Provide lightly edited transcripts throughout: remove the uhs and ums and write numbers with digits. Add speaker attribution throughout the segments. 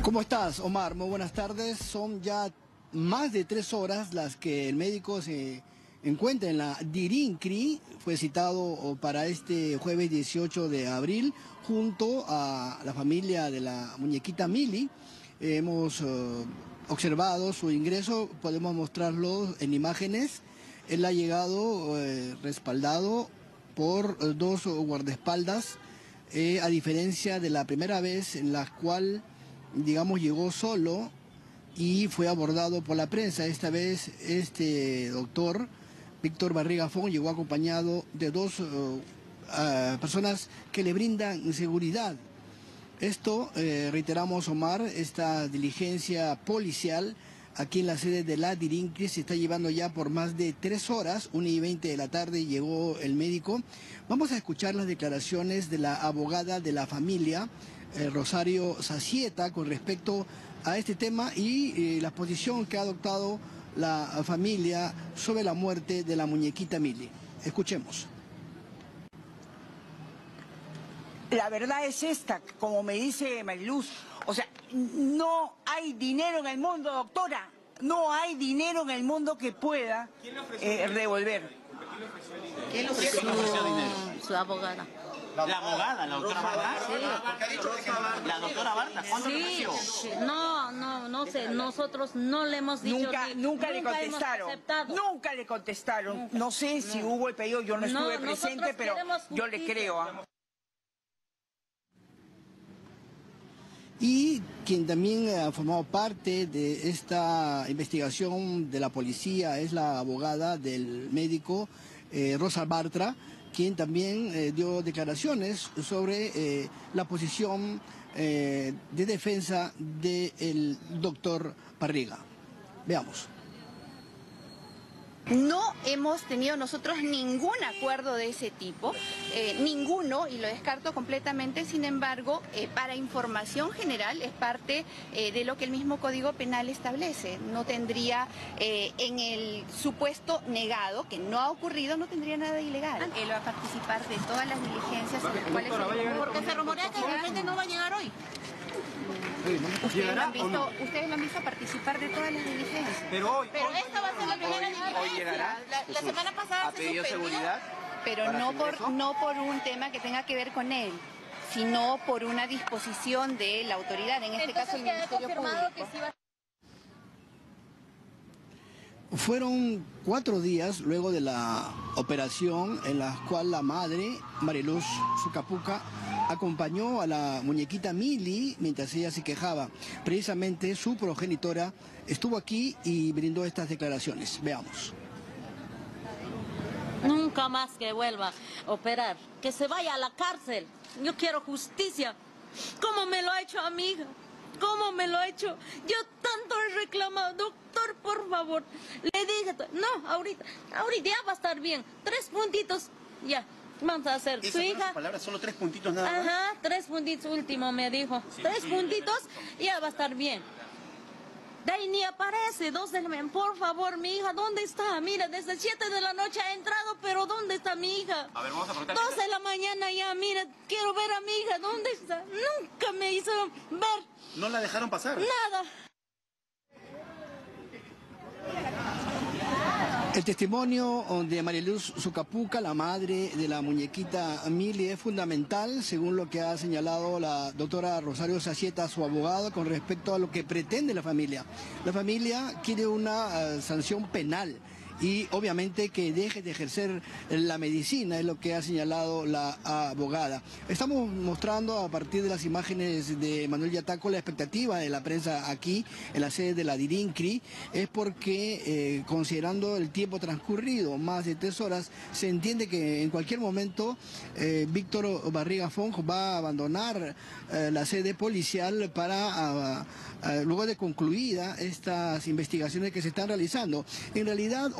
Speaker 1: ¿Cómo estás, Omar? Muy buenas tardes. Son ya más de 3 horas las que el médico se encuentra en la Dirincri. Fue citado para este jueves 18 de abril junto a la familia de la muñequita Mili. Hemos observado su ingreso, podemos mostrarlo en imágenes. Él ha llegado respaldado por dos guardaespaldas, a diferencia de la primera vez en la cual, digamos, llegó solo y fue abordado por la prensa. Esta vez este doctor, Víctor Barriga Fong, llegó acompañado de dos personas que le brindan seguridad. Esto, reiteramos, Omar, esta diligencia policial aquí en la sede de la Dirincri se está llevando ya por más de 3 horas, 1:20 de la tarde llegó el médico. Vamos a escuchar las declaraciones de la abogada de la familia, Rosario Zazieta, con respecto a este tema y la posición que ha adoptado la familia sobre la muerte de la muñequita Mili. Escuchemos.
Speaker 2: La verdad es esta, como me dice Mariluz, o sea, no hay dinero en el mundo, doctora, no hay dinero en el mundo que pueda devolver.
Speaker 3: ¿Quién le ofreció dinero? Su abogada.
Speaker 4: ¿La abogada, la doctora Barta?
Speaker 3: Sí.
Speaker 4: ¿Por qué ha dicho que la doctora Barta? ¿Cuánto le ofreció?
Speaker 3: Sí. No sé, nosotros no le hemos dicho.
Speaker 2: Nunca le contestaron. Nunca le contestaron. Nunca. No sé si hubo el pedido, yo no estuve presente, pero yo le creo.
Speaker 1: Y quien también ha formado parte de esta investigación de la policía es la abogada del médico Rosa Bartra, quien también dio declaraciones sobre la posición de defensa del doctor Barriga. Veamos.
Speaker 5: No hemos tenido nosotros ningún acuerdo de ese tipo, ninguno, y lo descarto completamente. Sin embargo, para información general es parte de lo que el mismo Código Penal establece. No tendría, en el supuesto negado, que no ha ocurrido, no tendría nada de ilegal. Él va a participar de todas las diligencias en las cuales...
Speaker 3: Porque se rumorea que de repente no va a llegar hoy.
Speaker 5: Ustedes lo han visto participar de todas las diligencias.
Speaker 4: Pero
Speaker 3: esta va a ser la primera diligencia.
Speaker 4: Hoy llegará.
Speaker 3: La semana pasada
Speaker 4: ¿Ha pedido seguridad?
Speaker 5: Pero no por un tema que tenga que ver con él, sino por una disposición de la autoridad, en este caso el Ministerio Público.
Speaker 1: Fueron 4 días luego de la operación en la cual la madre, Mariluz Sucapuca, acompañó a la muñequita Mili mientras ella se quejaba. Precisamente su progenitora estuvo aquí y brindó estas declaraciones. Veamos.
Speaker 3: Nunca más que vuelva a operar, que se vaya a la cárcel. Yo quiero justicia. ¿Cómo me lo ha hecho a mi hija? ¿Cómo me lo ha hecho? Yo tanto he reclamado, doctor, por favor. Le dije, no, ahorita ya va a estar bien. 3 puntitos, ya, vamos a hacer. Su hija...
Speaker 4: palabras, solo 3 puntitos nada más.
Speaker 3: Ajá, 3 puntitos último me dijo. 3 puntitos, ya va a estar bien. De ahí ni aparece, 2 de la mañana. Por favor, mi hija, ¿dónde está? Mira, desde 7 de la noche ha entrado, pero ¿dónde está mi hija?
Speaker 4: A ver, vamos a preguntar.
Speaker 3: 2 de la mañana ya, mira, quiero ver a mi hija, ¿dónde está? Nunca me hizo ver.
Speaker 4: ¿No la dejaron pasar?
Speaker 3: Nada.
Speaker 1: El testimonio de Mariluz Sucapuca, la madre de la muñequita Mili, es fundamental, según lo que ha señalado la doctora Rosario Zazieta, su abogado, con respecto a lo que pretende la familia. La familia quiere una sanción penal y obviamente que deje de ejercer la medicina, es lo que ha señalado la abogada. Estamos mostrando a partir de las imágenes de Manuel Yataco la expectativa de la prensa aquí en la sede de la Dirincri, es porque considerando el tiempo transcurrido, más de 3 horas, se entiende que en cualquier momento Víctor Barriga Fong va a abandonar la sede policial para luego de concluida estas investigaciones que se están realizando. En realidad,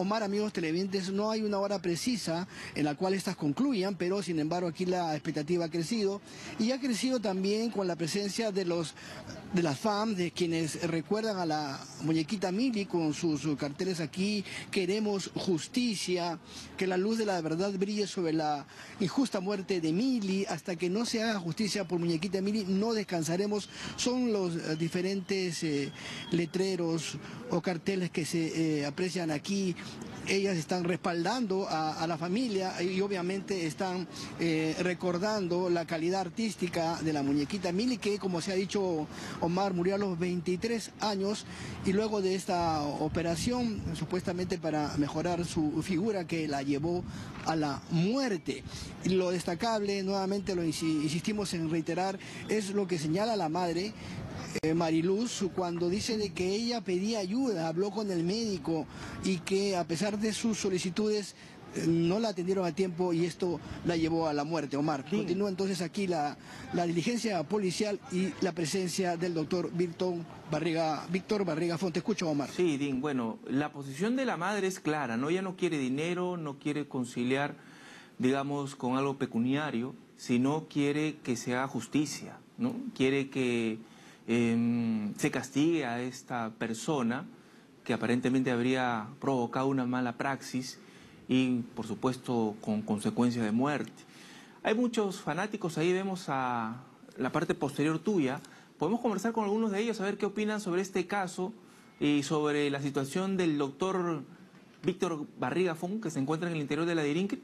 Speaker 1: Omar, amigos televidentes, no hay una hora precisa en la cual estas concluyan, pero sin embargo aquí la expectativa ha crecido y ha crecido también con la presencia de las fans, de quienes recuerdan a la muñequita Mili con sus carteles aquí: queremos justicia, que la luz de la verdad brille sobre la injusta muerte de Mili, hasta que no se haga justicia por muñequita Mili no descansaremos. Son los diferentes letreros o carteles que se aprecian aquí. Ellas están respaldando a la familia y obviamente están recordando la calidad artística de la muñequita Mili, que, como se ha dicho, Omar, murió a los 23 años y luego de esta operación, supuestamente para mejorar su figura, que la llevó a la muerte. Y lo destacable, nuevamente lo insistimos en reiterar, es lo que señala la madre, Mariluz, cuando dice de que ella pedía ayuda, habló con el médico y que a pesar de sus solicitudes no la atendieron a tiempo y esto la llevó a la muerte. Omar, sí. Continúa entonces aquí la diligencia policial y la presencia del doctor Víctor Barriga Font. Te escucho, Omar.
Speaker 6: Sí, Dean, bueno, la posición de la madre es clara, ¿no? Ella no quiere dinero, no quiere conciliar, digamos, con algo pecuniario, sino quiere que se haga justicia, ¿no? Quiere que se castigue a esta persona que aparentemente habría provocado una mala praxis y, por supuesto, con consecuencias de muerte. Hay muchos fanáticos, ahí vemos a la parte posterior tuya. Podemos conversar con algunos de ellos, a ver qué opinan sobre este caso y sobre la situación del doctor Víctor Barriga Font, que se encuentra en el interior de la DIRINCRI.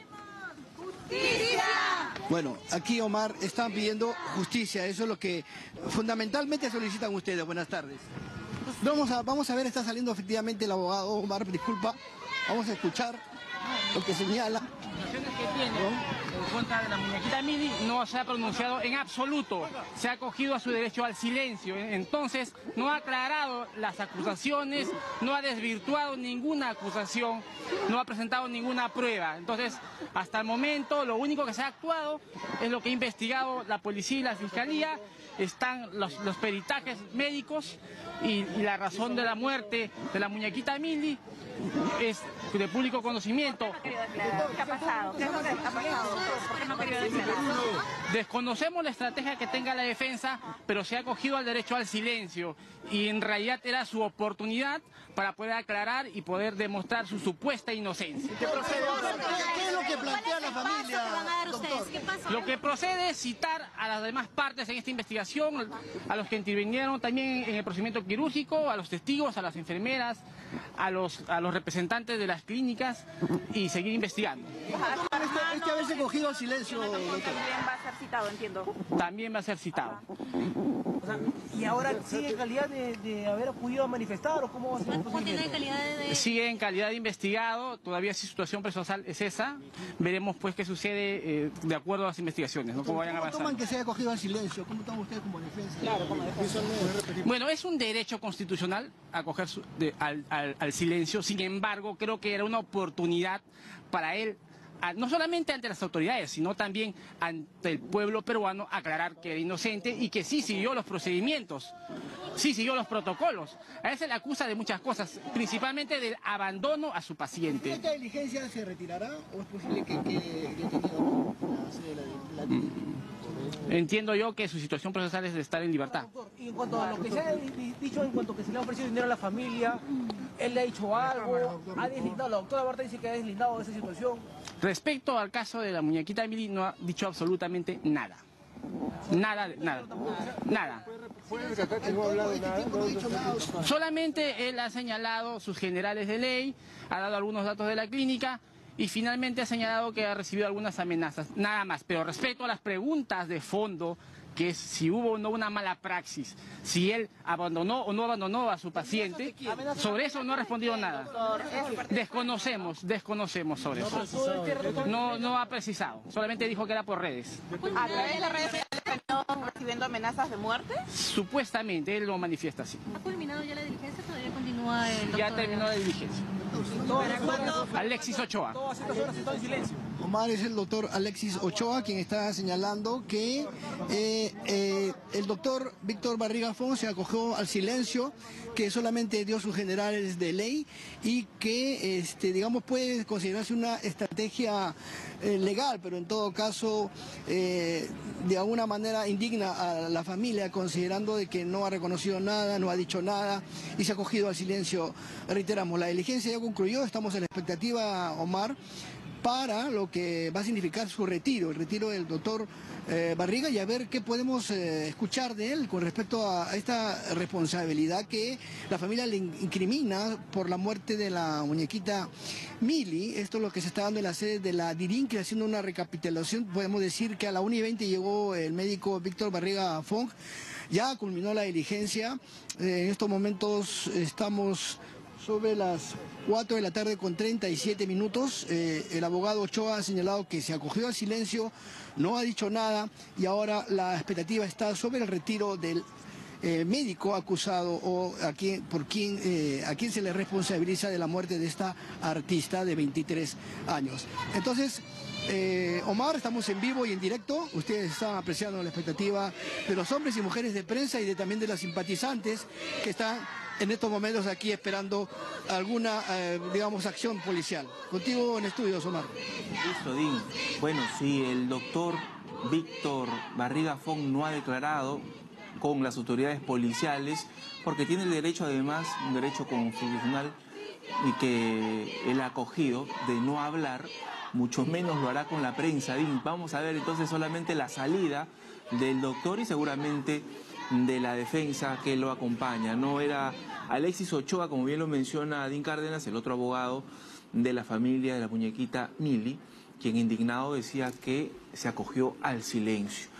Speaker 1: Bueno, aquí, Omar, están pidiendo justicia, eso es lo que fundamentalmente solicitan ustedes. Buenas tardes. Vamos a ver, está saliendo efectivamente el abogado. Omar, disculpa, vamos a escuchar lo que señala.
Speaker 7: Las acusaciones que tiene en contra de la muñequita Mili no se ha pronunciado en absoluto, se ha acogido a su derecho al silencio, entonces no ha aclarado las acusaciones, no ha desvirtuado ninguna acusación, no ha presentado ninguna prueba. Entonces, hasta el momento, lo único que se ha actuado es lo que ha investigado la policía y la fiscalía. Están los peritajes médicos y la razón de la muerte de la muñequita Mili es de público conocimiento.
Speaker 5: ¿Qué ha pasado? ¿Qué es lo que ha pasado? ¿Por qué no quería declarar?
Speaker 7: Desconocemos la estrategia que tenga la defensa, pero se ha acogido al derecho al silencio y en realidad era su oportunidad para poder aclarar y poder demostrar su supuesta inocencia.
Speaker 1: ¿Qué es lo que plantea la familia, doctor?
Speaker 7: Lo que procede es citar a las demás partes en esta investigación, a los que intervinieron también en el procedimiento quirúrgico, a los testigos, a las enfermeras, a los representantes de las clínicas y seguir investigando.
Speaker 1: Este haberse cogido al silencio, doctor.
Speaker 5: También va a ser citado, entiendo.
Speaker 7: También va a ser citado.
Speaker 8: O sea, ¿y ahora sigue en calidad de haber acudido a manifestar o cómo va a ser el procedimiento?
Speaker 7: Sigue en calidad de investigado, todavía su situación procesal es esa. Veremos pues qué sucede de acuerdo a las investigaciones, ¿no? Cómo vayan
Speaker 1: ¿Cómo
Speaker 7: avanzando.
Speaker 1: toman que se haya cogido al silencio? ¿Cómo toman ustedes como defensa?
Speaker 8: Claro, como defensa.
Speaker 7: Bueno, es un derecho constitucional acoger al silencio, sin embargo, creo que era una oportunidad para él, no solamente ante las autoridades, sino también ante el pueblo peruano, aclarar que era inocente y que sí siguió los procedimientos, sí siguió los protocolos. A él se le acusa de muchas cosas, principalmente del abandono a su paciente.
Speaker 1: ¿Esta diligencia se retirará o es posible que quede detenido la sede de la
Speaker 7: Entiendo yo que su situación procesal es de estar en libertad.
Speaker 8: Doctor, y en cuanto a lo que se ha dicho, en cuanto a que se le ha ofrecido dinero a la familia, ¿él le ha dicho algo? ¿Ha deslindado? La doctora Barta dice que ha deslindado de esa situación.
Speaker 7: Respecto al caso de la muñequita Mili, no ha dicho absolutamente nada. Nada. Solamente él ha señalado sus generales de ley, ha dado algunos datos de la clínica y finalmente ha señalado que ha recibido algunas amenazas, nada más. Pero respecto a las preguntas de fondo, que es si hubo o no una mala praxis, si él abandonó o no abandonó a su paciente, sobre eso no ha respondido nada. Desconocemos sobre eso. No ha precisado, solamente dijo que era por redes.
Speaker 5: ¿A través de las redes sociales están recibiendo amenazas de muerte?
Speaker 7: Supuestamente, él lo manifiesta así.
Speaker 3: ¿Ha culminado ya la diligencia? ¿Todavía continúa el doctor?
Speaker 7: Ya terminó la diligencia. Alexis Ochoa.
Speaker 8: Todas estas horas está en silencio.
Speaker 1: Omar, es el doctor Alexis Ochoa quien está señalando que el doctor Víctor Barriga Fong se acogió al silencio, que solamente dio sus generales de ley y que, digamos, puede considerarse una estrategia legal, pero en todo caso, de alguna manera indigna a la familia, considerando de que no ha reconocido nada, no ha dicho nada y se ha acogido al silencio. Reiteramos, la diligencia ya concluyó, estamos en la expectativa, Omar, para lo que va a significar su retiro, el retiro del doctor Barriga, y a ver qué podemos escuchar de él con respecto a esta responsabilidad que la familia le incrimina por la muerte de la muñequita Mili. Esto es lo que se está dando en la sede de la DIRINCRI, haciendo una recapitulación. Podemos decir que a la 1:20 llegó el médico Víctor Barriga Fong, ya culminó la diligencia. En estos momentos estamos sobre las 4 de la tarde con 37 minutos. El abogado Ochoa ha señalado que se acogió al silencio, no ha dicho nada y ahora la expectativa está sobre el retiro del médico acusado o a quien se le responsabiliza de la muerte de esta artista de 23 años. Entonces, Omar, estamos en vivo y en directo. Ustedes están apreciando la expectativa de los hombres y mujeres de prensa y también de las simpatizantes que están en estos momentos aquí esperando alguna, digamos, acción policial. Contigo en estudios, Omar.
Speaker 6: Listo, Dean. Bueno, si el doctor Víctor Barriga Fong no ha declarado con las autoridades policiales, porque tiene el derecho, además, un derecho constitucional y que él ha acogido de no hablar, mucho menos lo hará con la prensa. Dean, vamos a ver entonces solamente la salida del doctor y seguramente de la defensa que lo acompaña. No era Alexis Ochoa, como bien lo menciona Dean Cárdenas, el otro abogado de la familia de la muñequita Mili, quien indignado decía que se acogió al silencio.